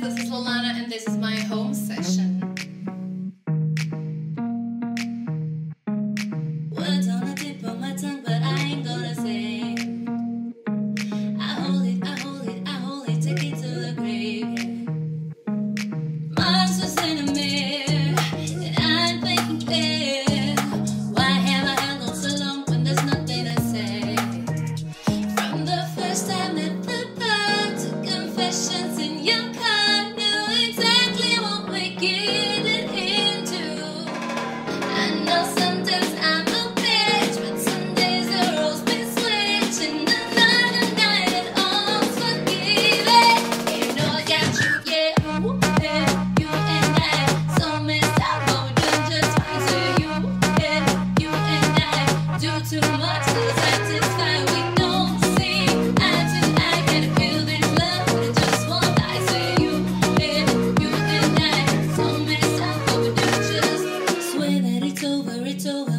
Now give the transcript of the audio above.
this is Lolana and this is my home session. Words on the tip of my tongue, but I ain't gonna say. I hold it, I hold it, I hold it, take it to the grave. Mine's just in a mirror, and I'm thinking clear. Why have I held on so long when there's nothing to say? From the first time that the part to confessions in your car, knew exactly what we're getting into. I know sometimes I'm a bitch, but some days the roles been switching. Another night and all's forgiven. You know I got you, yeah. Ooh, yeah. You and I, so messed up, but we done just fine. So you, yeah, you and I do too much to satisfy. We don't see eye to eye, gotta feel this love, but it just won't die. So you, yeah, you and I, so messed up, but we do just swear that it's over,